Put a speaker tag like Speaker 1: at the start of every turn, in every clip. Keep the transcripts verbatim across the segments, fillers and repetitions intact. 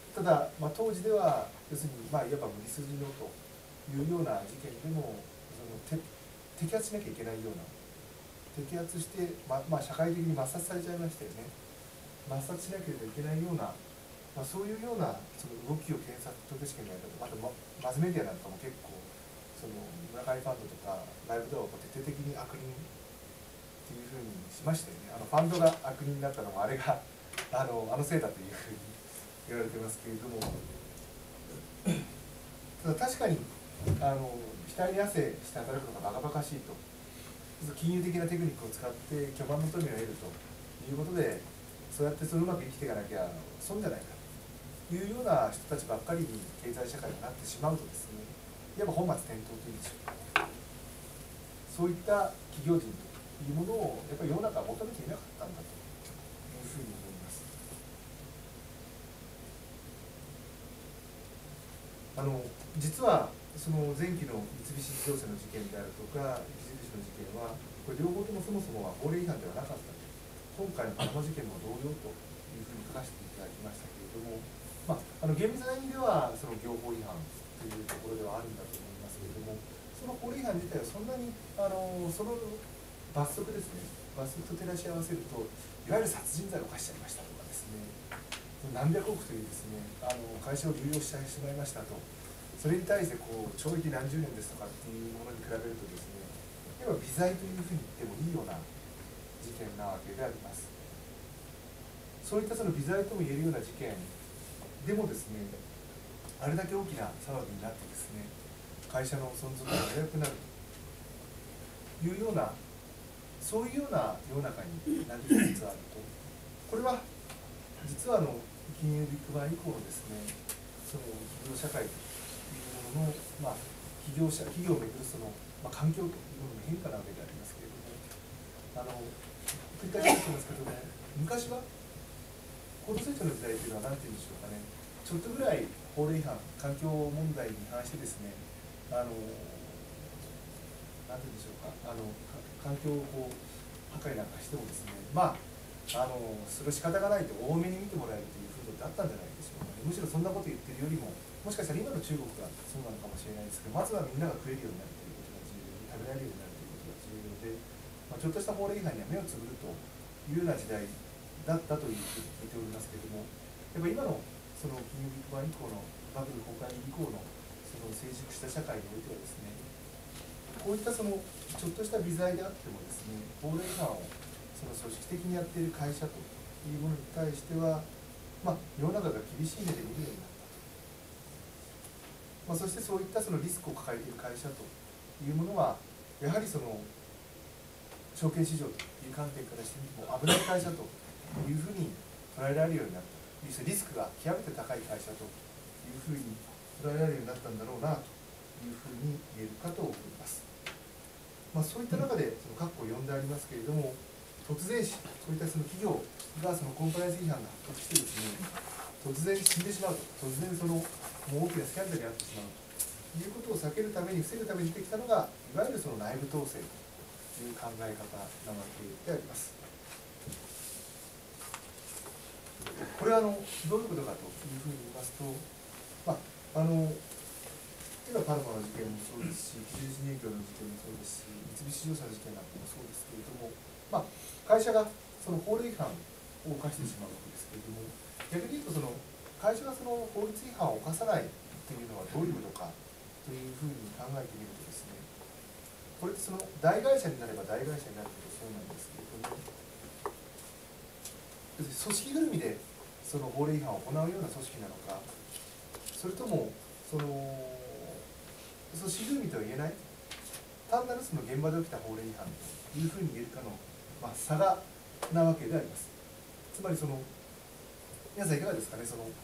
Speaker 1: ただ、まあ、当時では要するに、まあ、いわば無理筋のというような事件でもそのて摘発しなきゃいけないような摘発して、ままあ、社会的に抹殺されちゃいましたよね。抹殺しなければいけないような、まあ、そういうようなその動きを検察当局試験にやると、あと、ま、マスメディアなんかも結構その村上ファンドとかライブドアを徹底的に悪人っていうふうにしましたよね。あのファンドが悪人になったのもあれがあのあのせいだというふうに言われてますけれども、ただ確かにあの額に汗して働くのがバカバカしいと、金融的なテクニックを使って巨万の富を得るということで、そうやってそのうまく生きていかなきゃ損じゃないかというような人たちばっかりに経済社会になってしまうとですね、いわば本末転倒というんでしょうか、そういった企業人というものをやっぱり世の中は求めていなかったんだというふうに思います。あの実はその前期の三菱自動車の事件であるとか雪印の事件はこれ両方ともそもそもは法令違反ではなかったと、今回のパナマ事件も同様というふうに書かせていただきましたけれども、まあ、あの厳密な意味ではその業法違反というところではあるんだと思いますけれども、その法令違反自体はそんなにあのその罰則ですね、罰則と照らし合わせるといわゆる殺人罪を犯しちゃいましたとかですね、何百億というですねあの会社を流用してしまいましたと、それに対してこう懲役何十年ですとかっていうものに比べるとですね、要は微罪というふうに言ってもいいような事件なわけであります。そういったその微罪とも言えるような事件でもですね、あれだけ大きな騒ぎになってですね、会社の存続が危うくなるというような、そういうような世の中になりつつあると、これは実はあの金融ビッグバン以降のですね、その企業社会というものの、まあ、企業者企業をめぐるその、まあ、環境というものの変化なわけでありますけれども、あの繰り返し言ってますけども、昔は高度成長の時代というのは何て言うんでしょうかね、ちょっとぐらい法令違反、環境問題に関してですね、あの何て言うんでしょうか、あの環境をこう破壊なんかしてもですね、まああのそれは仕方がないと多めに見てもらえるという風土ってあったんじゃないでしょうかね。むしろそんなこと言ってるよりも、もしかしたら今の中国がそうなのかもしれないですけど、まずはみんなが食えるようになるということが重要で、食べられるようになるということが重要で、まあ、ちょっとした法令違反には目をつぶるというような時代だったというふうに聞いておりますけれども、やっぱり今のその金融ビッグバン以降のバブル崩壊以降のその成熟した社会においてはですね、こういったそのちょっとした微罪であってもですね、法令違反をその組織的にやっている会社というものに対しては、まあ、世の中が厳しい目で見るようになったと、まあ、そしてそういったそのリスクを抱えている会社というものは、やはりその証券市場という観点からしてみても危ない会社というふうに捉えられるようになったと、リスクが極めて高い会社というふうに捉えられるようになったんだろうなというふうに言えるかと思います。まあ、そういった中でその括弧を読んでありますけれども、突然死、そういったその企業がそのコンプライアンス違反が発覚してですね、突然死んでしまうと、突然そのもう大きなスキャンダルになってしまうということを避けるために、防ぐためにできたのが、いわゆるその内部統制という考え方なわけであります。これはあのどういうことかというふうに言いますと、まあ、あの今パルマの事件もそうですし、木印燃料の事件もそうですし、三菱自動車の事件なんかもそうですけれども、まあ、会社がその法令違反を犯してしまうわけですけれども、逆に言うとその会社がその法律違反を犯さないというのはどういうことかというふうに考えてみるとですね、これってその大会社になれば大会社になるほどそうなんですけれども、組織ぐるみでその法令違反を行うような組織なのか、それともその組織ぐるみとは言えない単なるその現場で起きた法令違反というふうに言えるかの、まあ、差がなわけであります。つまりその皆さんいかがですかね、そのち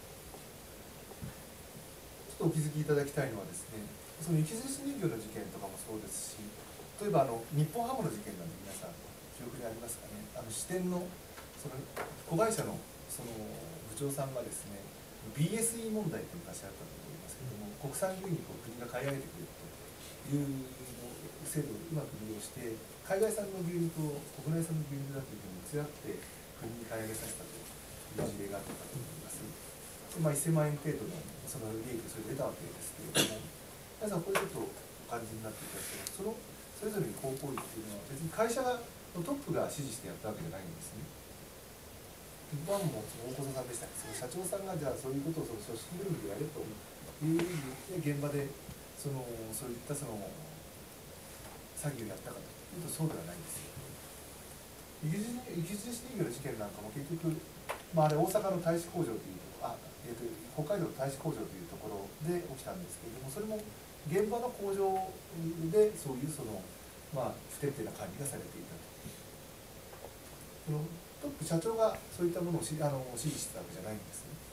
Speaker 1: ょっとお気づきいただきたいのはですね、その雪印人形の事件とかもそうですし、例えばあの日本ハムの事件なんて皆さん記憶にありますかね。あの支店のその子会社のその部長さんがですね、 ビーエスイー 問題という昔あったと思いますけれども、国産牛肉を国が買い上げてくれるという制度をうまく利用して、海外産の牛肉を国内産の牛肉だというふうに偽って国に買い上げさせたという事例があったかと思います。 まあ、せんまんえん程度のその利益をそれで得たわけですけれども、皆さんこれちょっとお感じになっていただければ、そのそれぞれに高効率っていうのは別に会社のトップが指示してやったわけじゃないんですね。一般もその大小さんでしたっけ、その社長さんがじゃあそういうことをその組織ぐるみでやれというふうに言って現場でそのそういったその詐欺をやったかというとそうではないんですよ。雪印人形の事件なんかも結局、まあ、あれ大阪の大使工場というあ、えー、と北海道の大使工場というところで起きたんですけれども、それも現場の工場でそういうその、まあ、不徹底な管理がされていたと。そのトップ社長がそういったものをしあの指示してたわけじゃないんですね。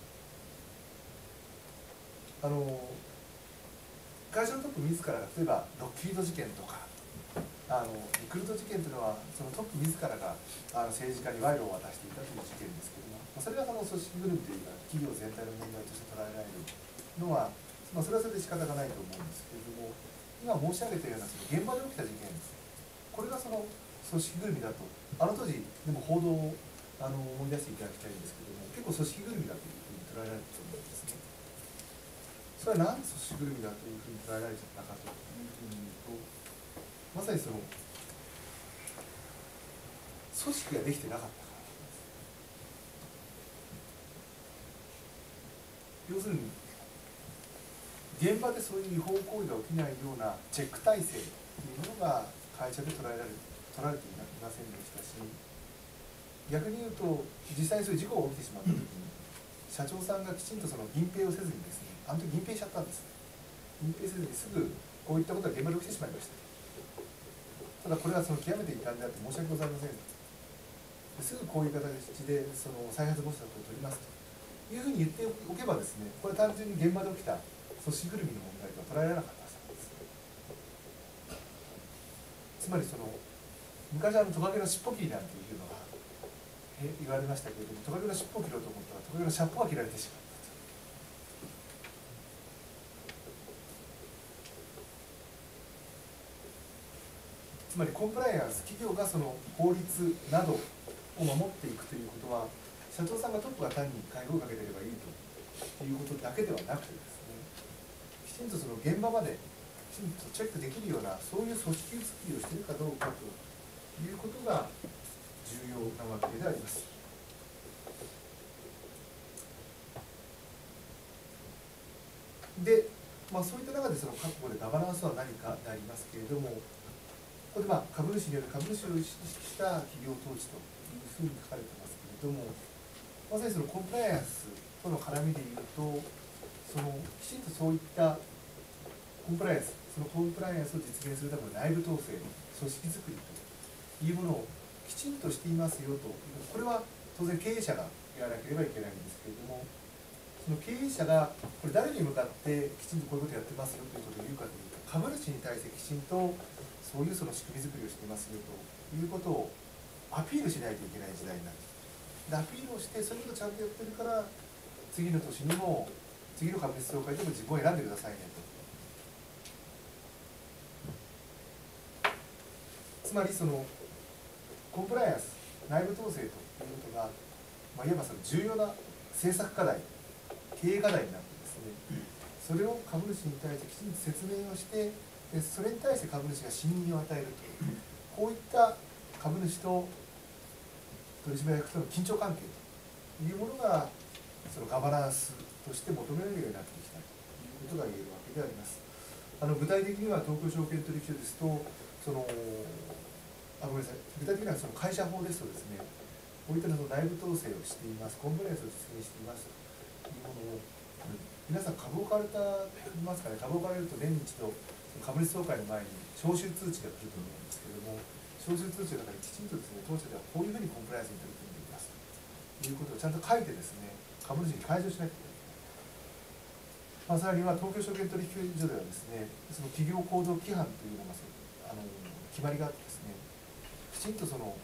Speaker 1: あの会社のトップ自らが例えばロッキード事件とかあのリクルート事件というのはそのトップ自らがあの政治家に賄賂を渡していたという事件ですけれども、それがその組織ぐるみというか企業全体の問題として捉えられるのは、まあ、それはそれで仕方がないと思うんですけれども、今申し上げたようなその現場で起きた事件、これがその組織ぐるみだと、あの当時でも報道をあの思い出していただきたいんですけれども、結構組織ぐるみだというふうに捉えられていると思うんですね。それは何で組織ぐるみだというふうに捉えられちゃったかというふうに言うと、まさにその組織ができてなかったから。要するに現場でそういう違法行為が起きないようなチェック体制というものが会社で捉えられ取られていませんでしたし、逆に言うと実際にそういう事故が起きてしまった時に社長さんがきちんとその隠蔽をせずにですね、あの時隠蔽しちゃったんです。隠蔽せずにすぐこういったことが現場で起きてしまいました。ただこれはその極めて遺憾であって申し訳ございません。すぐこういう形でその再発防止策を取りますというふうに言っておけばですね、これ単純に現場で起きた組織ぐるみの問題とは捉えられなかったはずなんです。つまりその昔あのトカゲの尻尾切りなんていうのが言われましたけれども、トカゲの尻尾を切ろうと思ったらトカゲの尻尾が切られてしまったと。つまりコンプライアンス、企業がその法律などを守っていくということは、社長さんがトップが単に介護をかけてればいいということだけではなくてですね、きちんとその現場まできちんとチェックできるようなそういう組織作りをしているかどうかということが重要なわけであります。で、まあ、そういった中でその各国でガバナンスは何かでありますけれども、ここでまあ株主による株主を意識した企業統治というふうに書かれてますけれども、まさにそのコンプライアンスとの絡みでいうと、そのきちんとそういったコンプライアンス、そのコンプライアンスを実現するための内部統制、組織づくりというものをきちんとしていますよと、これは当然経営者がやらなければいけないんですけれども、その経営者がこれ誰に向かってきちんとこういうことやってますよということを言うかというと、株主に対してきちんとそういうその仕組み作りをしていますよということをアピールしないといけない時代になる。でアピールをして、そういうことをちゃんとやってるから、次の年にも次の株主総会でも自分を選んでくださいねと。つまりそのコンプライアンス、内部統制ということが、まあ、いわばその重要な政策課題、経営課題になってですね、それを株主に対してきちんと説明をして、でそれに対して株主が信任を与えるという、こういった株主と取締役との緊張関係というものが、そのガバナンスとして求められるようになってきたということが言えるわけであります。あの具体的には東京証券取引所ですと、そのあごめんなさい、具体的にはその会社法ですとですね、こういったの内部統制をしています、コンプライアンスを実現していますというものを、皆さん株を買われたますかね、株を買われると年に一度株主総会の前に招集通知が来ると思うんですけれども、招集通知の中にきちんとですね、当社ではこういうふうにコンプライアンスに取り組んでいますということをちゃんと書いてですね、株主に開示をしなきゃいけない。まあ、さらには東京証券取引所ではですね、その企業行動規範というのがあの決まりがあってですね、きちんとその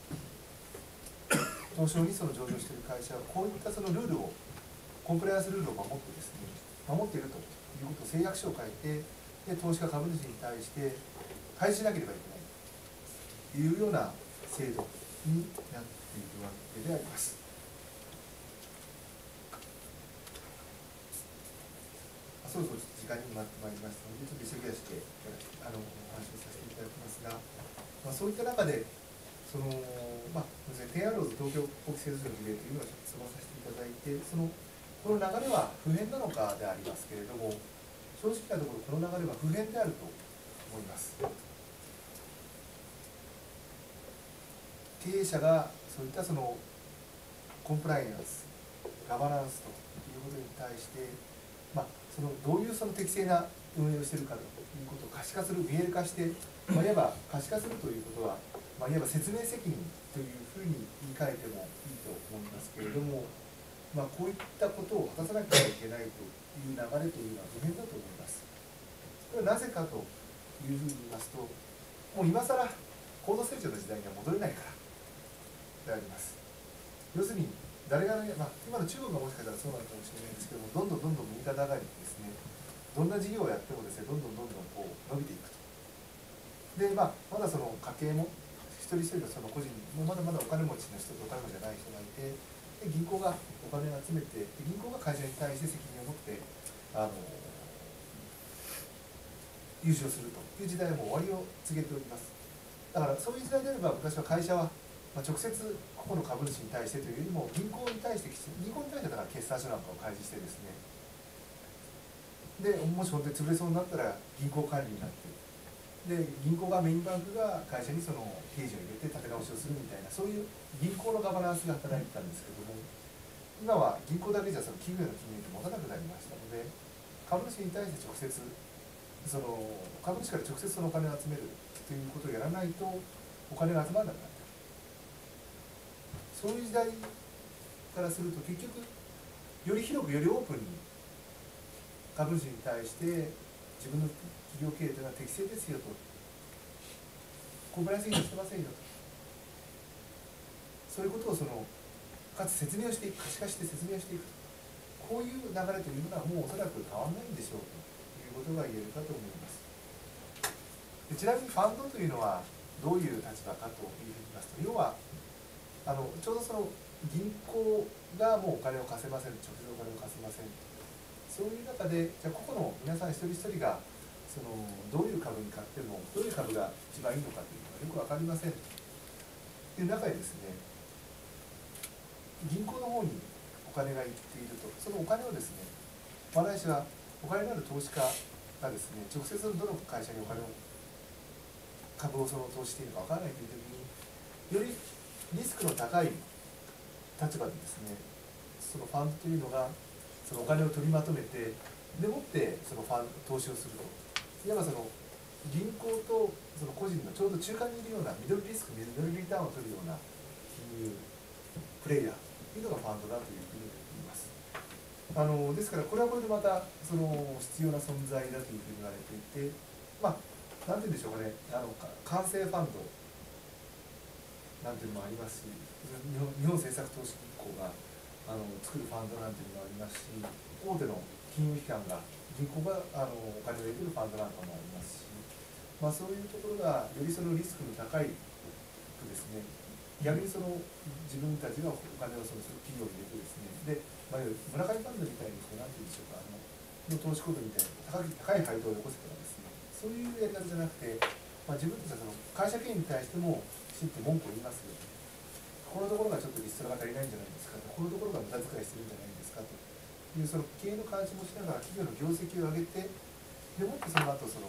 Speaker 1: 東証にその上場している会社はこういったそのルールを、コンプライアンスルールを守ってですね、守っているということを誓約書を書いて、で投資家株主に対して開示しなければいけないというような制度になっているわけであります。 そろそろ時間にもなってまいりましたので、ちょっと急ぎ足であのお話をさせていただきますが、まあ、そういった中で、そのまあ、テンアローズ東京国際製造の事例というのをちょっと進まさせていただいて、そのこの流れは普遍なのかでありますけれども、正直なところ、この流れは普遍であると思います。経営者がそういったそのコンプライアンス、ガバナンスということに対して、まあ、そのどういうその適正な運営をしているかということを可視化する、見える化して、まあ、いわば可視化するということは、まあ、いわば説明責任というふうに言い換えてもいいと思いますけれども、まあ、こういったことを果たさなければいけないという流れというのは普遍だと思います。これはなぜかというふうに言いますと、もう今更高度成長の時代には戻れないからであります。要するに誰が、ね、まあ、今の中国がもしかしたらそうなのかもしれないんですけども、どんどんどんどん右肩上がりにですね、どんな事業をやってもですね、どんどんどんどんこう伸びていくと。で、まあ、まだその家計も一人一人のその個人もまだまだお金持ちの人とお金持ちじゃない人がいて、で銀行がお金を集めて、銀行が会社に対して責任を持ってあの融資をするという時代はもう終わりを告げております。だからそういう時代であれば、昔は会社は、まあ、直接個々の株主に対してというよりも、銀行に対してきちんと、銀行に対してだから決算書なんかを開示してですね、でもし本当に潰れそうになったら銀行管理になって、で銀行がメインバンクが会社にその経費を入れて立て直しをするみたいな、そういう銀行のガバナンスが働いてたんですけども、今は銀行だけじゃその企業の金融って持たなくなりましたので、株主に対して直接その株主から直接そのお金を集めるということをやらないとお金が集まらなくなっている。そういう時代からすると、結局より広くよりオープンに株主に対して自分の企業経営というのは適正ですよと、コンプライアンス違反してませんよと、そういうことをそのかつ説明をしていく、可視化して説明をしていくと、こういう流れというのはもうおそらく変わらないんでしょうということが言えるかと思います。でちなみにファンドというのはどういう立場かというふうに言いますと、要はあのちょうどその銀行がもうお金を貸せません、直接お金を貸せません、そういう中で、じゃあ個々の皆さん一人一人がそのどういう株に買ってもどういう株が一番いいのかというのがよく分かりませんという中でですね、銀行の方にお金がいっていると、そのお金をですね、まあ、ないしはお金のある投資家がですね、直接どの会社にお金を株をその投資しているか分からないという時に、よりリスクの高い立場でですね、そのファンドというのがそのお金を取りまとめて、でもってそのファン投資をすると、いわばその銀行とその個人のちょうど中間にいるようなミドルリスク、ミドルリターンを取るような金融プレイヤーというのがファンドだというふうに言います。あのですからこれはこれでまたその必要な存在だというふうに言われていて、まあなんて言うんでしょうかね、あの完成ファンドなんていうのもありますし、日本日本政策投資銀行があの作るファンドなんていうのもありますし、大手の金融機関が銀行があのお金を入れてるファンドなんかもありますし、まあ、そういうところがよりそのリスクの高いとですね、逆にその自分たちがお金をその企業に入れてですね、で、まあ、村上ファンドみたいにこうなんていうんでしょうか、あのの投資行動みたいな高い高い配当をよこせとかですね、そういうやり方じゃなくて、まあ、自分たちはその会社経営に対してもきちんと文句を言いますよと、ここのところがちょっとリストラが足りないんじゃないですかと、ここのところが無駄遣いしてるんじゃないですかという、その経営の監視もしながら企業の業績を上げて、でもってその後その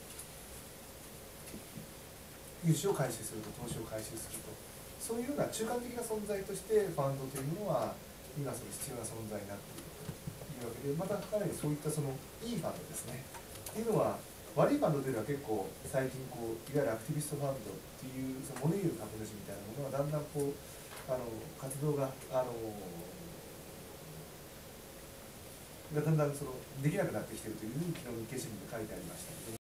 Speaker 1: 融資を回収すると、投資を回収すると、そういうような中間的な存在としてファンドというのは今その必要な存在になっているというわけで、またかなりそういったそのいいファンドですねっていうのは、悪いファンドというのは結構最近こういわゆるアクティビストファンドっていうその物言う株主みたいなものはだんだんこうあの活動があのがだんだんそのできなくなってきているというふうに昨日日経新聞で書いてありましたので。